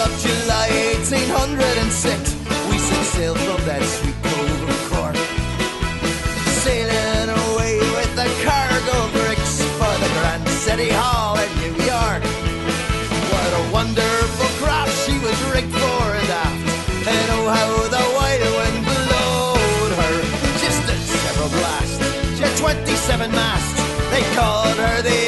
of July 1806, we set sail from that sweet cove of Cork, sailing away with the cargo bricks for the Grand City Hall in New York. What a wonderful craft she was rigged fore and aft, and oh how the wild wind blowed her. She stood several blasts, she had 27 masts, they called her the